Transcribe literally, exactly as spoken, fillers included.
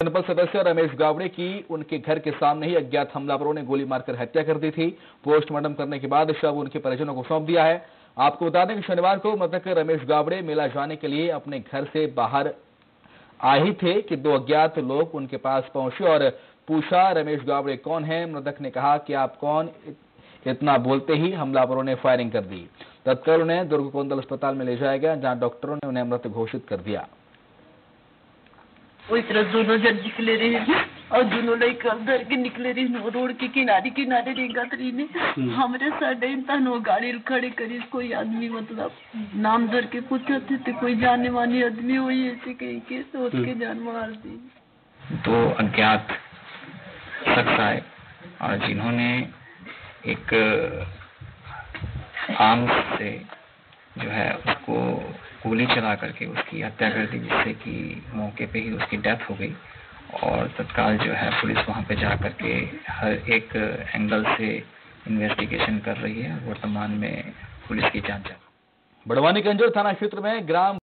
जनपद सदस्य रमेश गावड़े की उनके घर के सामने ही अज्ञात हमलावरों ने गोली मारकर हत्या कर दी थी। पोस्टमार्टम करने के बाद शव उनके परिजनों को सौंप दिया है। आपको बता दें कि शनिवार को मृतक रमेश गावड़े मेला जाने के लिए अपने घर से बाहर आए ही थे कि दो अज्ञात लोग उनके पास पहुंचे और पूछा, रमेश गावड़े कौन है? मृतक ने कहा कि आप कौन? इतना बोलते ही हमलावरों ने फायरिंग कर दी। तत्काल उन्हें दुर्ग कोंदल अस्पताल में ले जाया गया, जहां डॉक्टरों ने उन्हें मृत घोषित कर दिया। वो इतना दोनों जन निकले रहे और दोनों लोग अंदर के निकले रहे रोड के किनारे किनारे रेगा तरी ने हमारे साइड नो गाड़ी खड़े करी। कोई आदमी मतलब नाम धर के पूछते थे, कोई जाने वाली आदमी हुई ऐसे कहीं के सोच के जान मार दी। दो अज्ञात शख्स आए और जिन्होंने एक आर्म से जो है उसको गोली चला करके उसकी हत्या कर दी, जिससे कि मौके पे ही उसकी डेथ हो गई। और तत्काल जो है पुलिस वहां पे जा करके हर एक एंगल से इन्वेस्टिगेशन कर रही है। वर्तमान में पुलिस की जांच है। बड़वानी कंजर थाना क्षेत्र में ग्राम